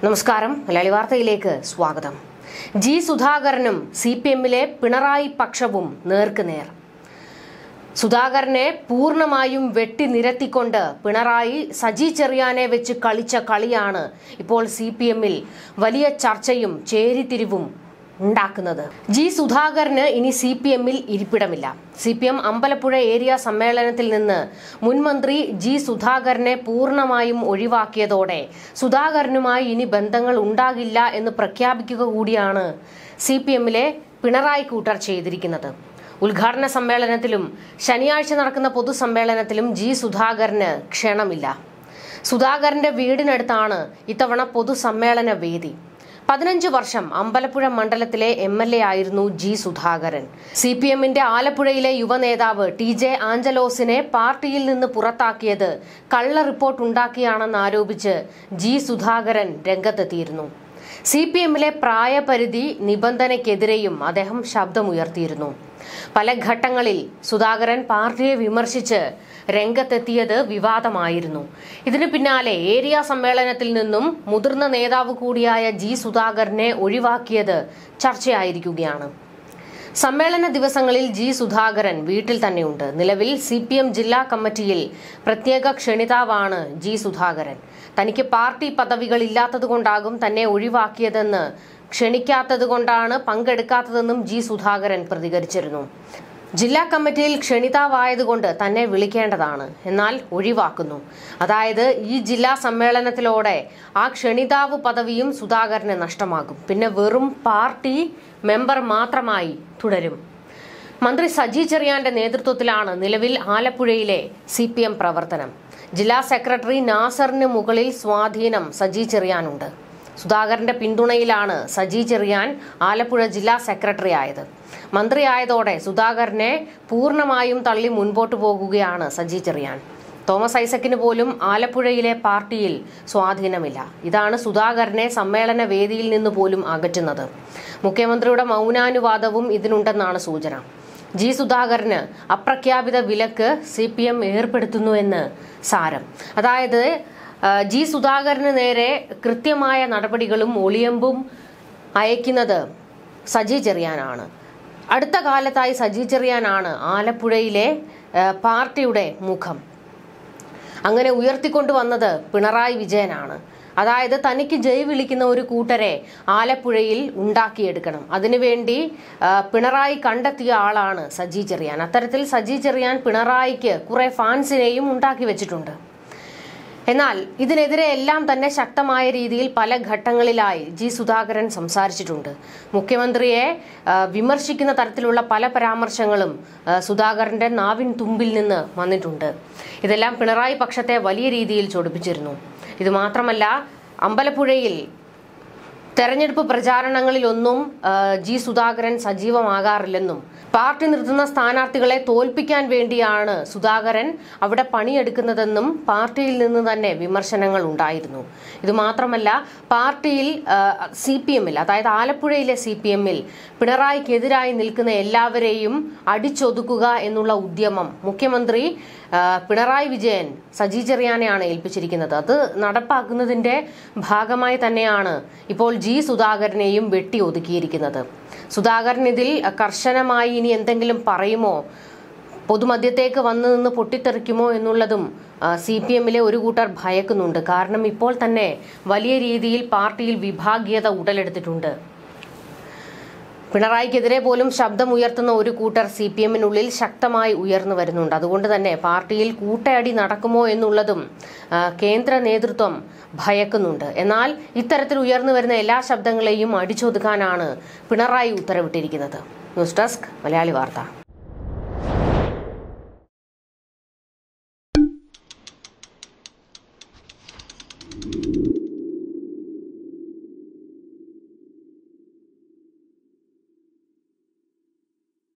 നമസ്കാരം. മലയാളി വാർത്തയിലേക്ക് സ്വാഗതം. ജി സുധാകരനും സിപിഎമ്മിലെ പിണറായി പക്ഷവും നേർക്കുനേർ. സുധാകരനെ പൂർണ്ണമായും വെട്ടിനിരത്തിക്കൊണ്ട് പിണറായി സജി ചെറിയാനെ വെച്ച് കളിച്ച കളിയാണ് ഇപ്പോൾ സിപിഎമ്മിൽ വലിയ ചർച്ചയും ചേരിതിരിവും ഉണ്ടാക്കുന്നത്. ജി സുധാകരന് ഇനി സിപിഎമ്മിൽ ഇരിപ്പിടമില്ല. സിപിഎം അമ്പലപ്പുഴ ഏരിയ സമ്മേളനത്തിൽ നിന്ന് മുൻമന്ത്രി ജി സുധാകരനെ പൂർണ്ണമായും ഒഴിവാക്കിയതോടെ സുധാകരനുമായി ഇനി ബന്ധങ്ങൾ ഉണ്ടാകില്ല എന്ന് പ്രഖ്യാപിക്കുക കൂടിയാണ് സിപിഎമ്മിലെ പിണറായി കൂട്ടർ ചെയ്തിരിക്കുന്നത്. ഉദ്ഘാടന സമ്മേളനത്തിലും ശനിയാഴ്ച നടക്കുന്ന പൊതുസമ്മേളനത്തിലും ജി സുധാകരന് ക്ഷണമില്ല. സുധാകരന്റെ വീടിനടുത്താണ് ഇത്തവണ പൊതുസമ്മേളന വേദി. 15 വർഷം അമ്പലപ്പുഴ മണ്ഡലത്തിലെ MLA ആയിരുന്നു ജി സുധാകരൻ. സിപിഎമ്മിന്റെ ആലപ്പുഴയിലെ യുവനേതാവ് TJ ആഞ്ചലോസിനെ പാർട്ടിയിൽ നിന്ന് പുറത്താക്കിയത് കള്ള റിപ്പോർട്ട് ഉണ്ടാക്കിയാണെന്ന് ആരോപിച്ച് ജി സുധാകരൻ രംഗത്തെത്തിയിരുന്നു. സിപിഎമ്മിലെ പ്രായപരിധി നിബന്ധനയ്ക്കെതിരെയും അദ്ദേഹം ശബ്ദമുയർത്തിയിരുന്നു. പല ഘട്ടങ്ങളിൽ സുധാകരൻ പാർട്ടിയെ വിമർശിച്ച് രംഗത്തെത്തിയത് വിവാദമായിരുന്നു. ഇതിനു പിന്നാലെ ഏരിയ സമ്മേളനത്തിൽ നിന്നും മുതിർന്ന നേതാവ് കൂടിയായ ജി സുധാകരനെ ഒഴിവാക്കിയത് ചർച്ചയായിരിക്കുകയാണ്. സമ്മേളന ദിവസങ്ങളിൽ ജി സുധാകരൻ വീട്ടിൽ തന്നെയുണ്ട്. നിലവിൽ സിപിഎം ജില്ലാ കമ്മിറ്റിയിൽ പ്രത്യേക ക്ഷണിതാവാണ് ജി സുധാകരൻ. തനിക്ക് പാർട്ടി പദവികളില്ലാത്തതുകൊണ്ടാകും തന്നെ ഒഴിവാക്കിയതെന്ന്, ക്ഷണിക്കാത്തതുകൊണ്ടാണ് പങ്കെടുക്കാത്തതെന്നും ജി സുധാകരൻ പ്രതികരിച്ചിരുന്നു. ജില്ലാ കമ്മിറ്റിയിൽ ക്ഷണിതാവായതുകൊണ്ട് തന്നെ വിളിക്കേണ്ടതാണ്, എന്നാൽ ഒഴിവാക്കുന്നു. അതായത് ഈ ജില്ലാ സമ്മേളനത്തിലൂടെ ആ ക്ഷണിതാവ് പദവിയും സുധാകരന് നഷ്ടമാകും. പിന്നെ വെറും പാർട്ടി മെമ്പർ മാത്രമായി തുടരും. മന്ത്രി സജി ചെറിയാന്റെ നേതൃത്വത്തിലാണ് നിലവിൽ ആലപ്പുഴയിലെ സിപിഎം പ്രവർത്തനം. ജില്ലാ സെക്രട്ടറി നാസറിന് മുകളിൽ സ്വാധീനം സജി ചെറിയാനുണ്ട്. സുധാകരന്റെ പിന്തുണയിലാണ് സജി ചെറിയാൻ ആലപ്പുഴ ജില്ലാ സെക്രട്ടറി ആയത്. മന്ത്രിയായതോടെ സുധാകരനെ പൂർണ്ണമായും തള്ളി മുൻപോട്ട് പോകുകയാണ് സജി ചെറിയാൻ. തോമസ് ഐസക്കിന് പോലും ആലപ്പുഴയിലെ പാർട്ടിയിൽ സ്വാധീനമില്ല. ഇതാണ് സുധാകരനെ സമ്മേളന വേദിയിൽ നിന്ന് പോലും അകറ്റുന്നത്. മുഖ്യമന്ത്രിയുടെ മൗനാനുവാദവും ഇതിനുണ്ടെന്നാണ് സൂചന. ജി സുധാകരന് അപ്രഖ്യാപിത വിലക്ക് സിപിഎം ഏർപ്പെടുത്തുന്നുവെന്ന് സാരം. അതായത് ജി സുധാകരന് നേരെ കൃത്യമായ നടപടികളും ഒളിയമ്പും അയക്കുന്നത് സജി ചെറിയാനാണ്. അടുത്ത കാലത്തായി സജി ചെറിയാനാണ് ആലപ്പുഴയിലെ പാർട്ടിയുടെ മുഖം. അങ്ങനെ ഉയർത്തിക്കൊണ്ടുവന്നത് പിണറായി വിജയനാണ്. അതായത് തനിക്ക് ജയ് വിളിക്കുന്ന ഒരു കൂട്ടരെ ആലപ്പുഴയിൽ ഉണ്ടാക്കിയെടുക്കണം. അതിനുവേണ്ടി പിണറായി കണ്ടെത്തിയ ആളാണ് സജി ചെറിയാൻ. അത്തരത്തിൽ സജി ചെറിയാൻ പിണറായിക്ക് കുറെ ഫാൻസിനെയും ഉണ്ടാക്കി വെച്ചിട്ടുണ്ട്. എന്നാൽ ഇതിനെതിരെ എല്ലാം തന്നെ ശക്തമായ രീതിയിൽ പല ഘട്ടങ്ങളിലായി ജി സുധാകരൻ സംസാരിച്ചിട്ടുണ്ട്. മുഖ്യമന്ത്രിയെ വിമർശിക്കുന്ന തരത്തിലുള്ള പല പരാമർശങ്ങളും സുധാകരന്റെ നാവിൻ തുമ്പിൽ നിന്ന് വന്നിട്ടുണ്ട്. ഇതെല്ലാം പിണറായി പക്ഷത്തെ വലിയ രീതിയിൽ ചൊടിപ്പിച്ചിരുന്നു. ഇത് മാത്രമല്ല, അമ്പലപ്പുഴയിൽ തെരഞ്ഞെടുപ്പ് പ്രചാരണങ്ങളിലൊന്നും ജി സുധാകരൻ സജീവമാകാറില്ലെന്നും പാർട്ടി നിർത്തുന്ന സ്ഥാനാർത്ഥികളെ തോൽപ്പിക്കാൻ വേണ്ടിയാണ് സുധാകരൻ അവിടെ പണിയെടുക്കുന്നതെന്നും പാർട്ടിയിൽ നിന്ന് തന്നെ വിമർശനങ്ങൾ ഉണ്ടായിരുന്നു. ഇത് മാത്രമല്ല, പാർട്ടിയിൽ സിപിഎമ്മിൽ, അതായത് ആലപ്പുഴയിലെ സിപിഎമ്മിൽ പിണറായിക്കെതിരായി നിൽക്കുന്ന എല്ലാവരെയും അടിച്ചൊതുക്കുക എന്നുള്ള ഉദ്യമം മുഖ്യമന്ത്രി പിണറായി വിജയൻ സജി ചെറിയാനെയാണ് ഏൽപ്പിച്ചിരിക്കുന്നത്. അത് നടപ്പാക്കുന്നതിന്റെ ഭാഗമായി തന്നെയാണ് ഇപ്പോൾ ജി സുധാകരനെയും വെട്ടി ഒതുക്കിയിരിക്കുന്നത്. സുധാകരൻ ഇതിൽ കർശനമായി ഇനി എന്തെങ്കിലും പറയുമോ, പൊതുമധ്യത്തേക്ക് വന്നു നിന്ന് പൊട്ടിത്തെറിക്കുമോ എന്നുള്ളതും സിപിഎമ്മിലെ ഒരു കൂട്ടർ ഭയക്കുന്നുണ്ട്. കാരണം ഇപ്പോൾ തന്നെ വലിയ രീതിയിൽ പാർട്ടിയിൽ വിഭാഗീയത ഉടലെടുത്തിട്ടുണ്ട്. പിണറായിക്കെതിരെ പോലും ശബ്ദമുയർത്തുന്ന ഒരു കൂട്ടർ സിപിഎമ്മിനുള്ളിൽ ശക്തമായി ഉയർന്നു വരുന്നുണ്ട്. അതുകൊണ്ട് തന്നെ പാർട്ടിയിൽ കൂട്ടയടി നടക്കുമോ എന്നുള്ളതും കേന്ദ്ര നേതൃത്വം ഭയക്കുന്നുണ്ട്. എന്നാൽ ഇത്തരത്തിൽ ഉയർന്നു വരുന്ന എല്ലാ ശബ്ദങ്ങളെയും അടിച്ചൊതുക്കാനാണ് പിണറായി ഉത്തരവിട്ടിരിക്കുന്നത്. ന്യൂസ് ഡെസ്ക് മലയാളി വാർത്ത.